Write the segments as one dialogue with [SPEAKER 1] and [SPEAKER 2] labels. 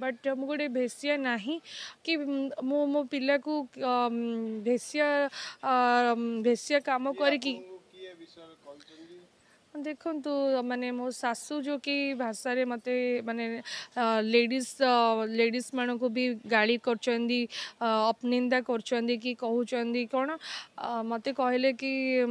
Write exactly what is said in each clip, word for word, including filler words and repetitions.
[SPEAKER 1] But मु गोटे भेसिया नहीं कि मु मो पिला को भेसिया भेसिया काम करी देखु माने मो सासू जो कि भाषा रे मते माने लेडीज लेडीज मान को भी गाली कर अपनिंदा कर कि कहउचंदी कौन मते कहले कि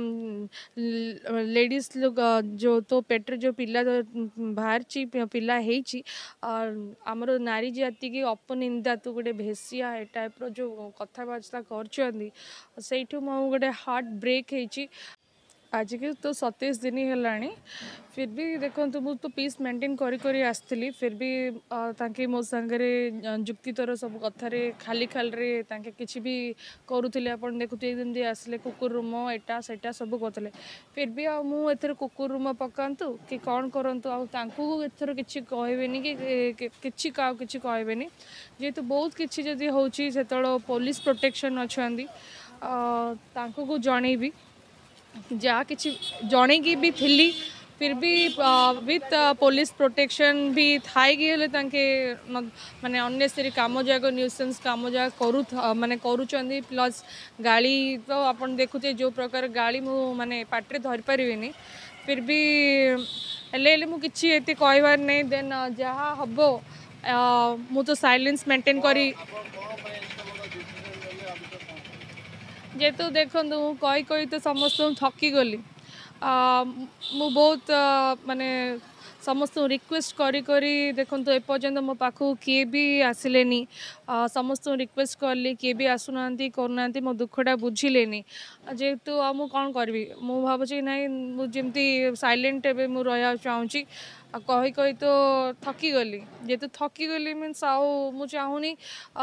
[SPEAKER 1] लेडीज लोग जो तो पेटर जो पिला बाहर पिला हेची आमर नारी जाति की अपनिंदा तू गोटे भेसिया ए टाइप रो जो कथबार्ता कर मो गोटे हार्ट ब्रेक हेची आज के तो सतैश दिन है फिर भी देखो मुझ तो पीस मेंटेन करी करी आसती फिर भी तांके मो संगे जुक्ति तर सब कथार खाली खाली कि भी करुले आप देखुए आसले कुकुर रूम एटा सेटा सब कहते फिर भी आ मुझे कुकुर रूम पकातु कि कौन करूँ आथर कि कहबेनि कि कि कहबेनि जेहेतु बहुत किसी जदि हूँ से पुलिस प्रोटेक्शन अच्छा को जनईबी जहाँ कि जन भी थी फिर भी विथ पुलिस प्रोटेक्शन भी थाई कि माने अनेसरी काम जाक न्यूसेंस काम जाक करू माने करूचंदी प्लस गाड़ी तो अपन देखुचे जो प्रकार गाड़ी मु माने पाटे धरि पारिनी फिर भी हेले मु किछि एते कहबार नहीं देन जहाँ हम मु तो साइलेंस मेंटेन करी जेतु देखु कही कही तो समस्त थकी गली मु बहुत माने समस्त रिक्वेस्ट करी करी देखो एपर्यंत मो पाखु किए भी आसिले समस्त रिक्वेस्ट कली किए भी आसुना करना मो दुखटा बुझिले जेहेतु आ मु कौन करी मु भावुँ ना मुझे साइलेंट एवं मुझे रहा चाहूँगी कही कही तो थकी गली जेहेतु थकी गली मीन्स आउ मु चाहूनी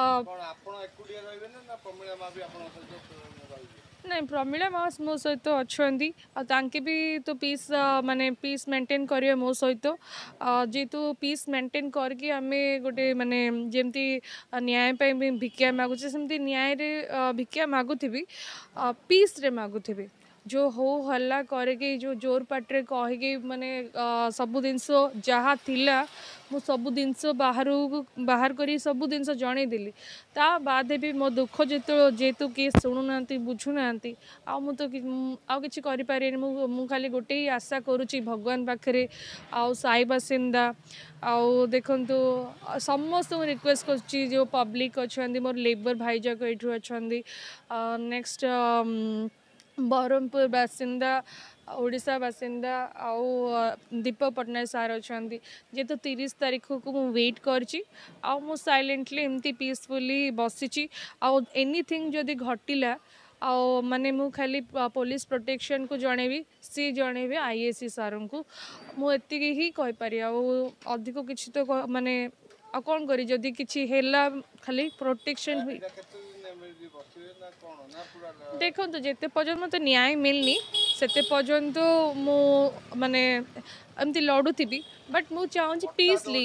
[SPEAKER 1] नहीं प्रमिला मास मो सहित अच्छा तांके भी तो पीस माने पीस मेंटेन करिए मो सहित जेहेतु पीस मेंटेन करके आम गोटे माने जेमती न्याय पे भिक्षा मागुचे सेमती न्याय रे भिक्षा मागुथी पीस रे मागुथी जो हो हल्ला करके जो जोर पाटे कहीकि माने सबु जिनस जहाँ थिला मु सबु जिनस बाहर बाहर करी सबु जिनस जनईदेली ता बाद भी मो दुख जेतो जेतु किए शुणुना बुझुना आ मु तो आउ किछि करि पारे मु मु खाली गोटे ही आशा करुच्ची भगवान पाखरे आउ साई बासिंदा आउ देखंतु समस्त रिक्वेस्ट करछि जो पब्लिक अच्छा मोर लेबर भाई जाक एठु अच्छा नेक्स्ट बरहमपुर बासिंदा ओडिशा बासिंदा आउ दीपक पट्टनायक सार अच्छा जेहेतु तीस तारीख को मु वेट करछि आउ मु साइलेंटली एमती पीसफुली बसीची आउ एनीथिंग जदि घटिला आउ माने मु खाली पुलिस प्रोटेक्शन को जनईबी सी जनईबी आईएससी सार को मु एतिकी ही कहि पारि आउ अधिक किछि तो माने आ कौन करी जदि किछि हेला खाली प्रोटेक्शन हुई देखो जिते पर्यंत मत न्याय मिलनी सेते पर्यंत मु माने एमती लड़ुथी बट मु चाहूँ पीसली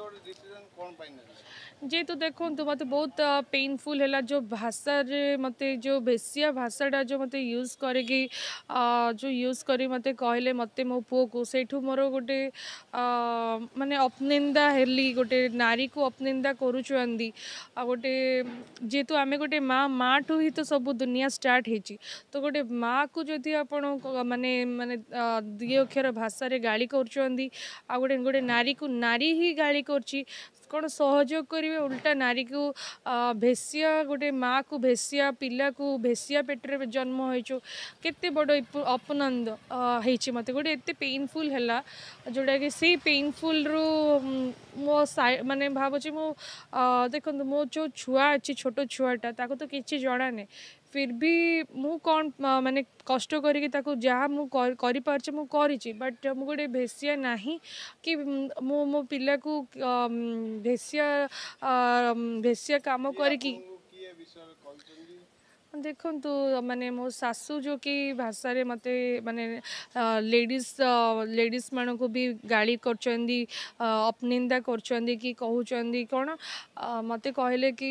[SPEAKER 1] जेहेतु देखो मत बहुत पेनफुल है जो भाषा रे मते जो बेसिया भाषाटा जो मते यूज करेगी जो यूज करी मते कहले मते मो पुओ को सेठू मोर गोटे माने अपनिंदा हेली गोटे नारी को अपनिंदा करुचंदी आ गोटे जेहेतु आमे गोटे माँ माँ ठू ही तो सब दुनिया स्टार्ट हेची तो गोटे माँ को जदि आपण माने माने दी अक्षर भाषा रे गाली करुचंदी आ गोटे गोटे नारी को नारी ही गाली करची कौन सहयोग करेंगे उल्टा नारी को भेसिया गोटे माँ को भेसिया पिला को भेसिया पेटर जन्म हो केते बड़ अपनंद होती मत गोटे एत पेनफुल है जोटा कि सी पेनफुल रु मो माने भावुँ मो देखो मो जो छुआ अच्छी छोट छुआटा ताको तो किसी जना नहीं फिर भी मु कौन माने कष्ट करके जहाँ मु करि पारछे मु करिछि बट मु गोटे भेसिया नहीं कि मु मो पिला को भेसिया भेसिया काम करी देखନ୍ତୁ माने मो सासू जो कि भाषा रे मते माने लेडीज लेडीज मान को भी गाली करचंदी अपनिंदा करचंदी कि कहउचंदी कोन मते कहले कि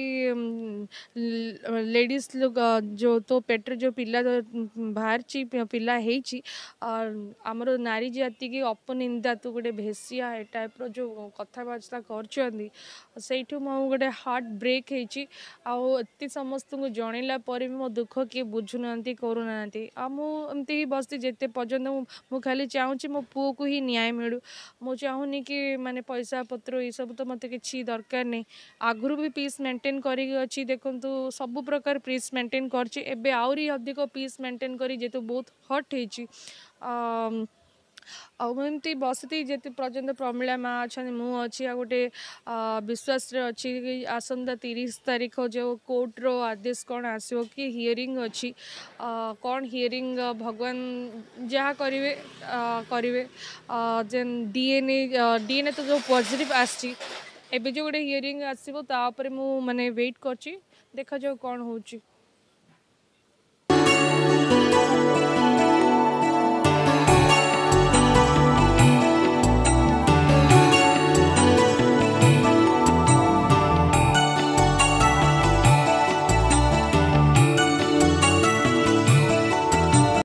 [SPEAKER 1] लेडीज लोग जो तो पेटर जो पिला बाहर ची पिला हेची और हमरो नारी जाति की अपनिंदा तू गोटे भेसिया ए टाइप रो जो कथबार्ता करचंदी सेठू मो गोटे हार्ट ब्रेक हेची आ एति समस्त को जणैला पर भी मो दुख किए बुझुना करूना आमती बस जिते पर्यटन मु खाली चाहूँगी मो पुओ को ही न्याय मिलू मु चाहूनी कि माने पैसा पत्र ये सब तो मत कि दरकार नहीं आगुरी भी पीस मेंटेन करी देखु सब प्रकार पीस मेंटेन कर आउरी अधिक पीस मेंटेन करी जेतु बहुत हट हो आमती बसती जिते पर्यटन प्रमिला माँ अच्छा मु अच्छी आ गोटे विश्वास अच्छी आसंता तीस तारीख जो कोर्ट रो आदेश कौन आसो कि हियरिंग अच्छी कौन हियरिंग भगवान जहाँ करेंगे करेंगे जेन डीएनए डीएनए तो जो पॉजिटिव आसी एबे जो गोटे हियरिंग आसो तापर मु माने वेट करची देखा जाओ कौन होची।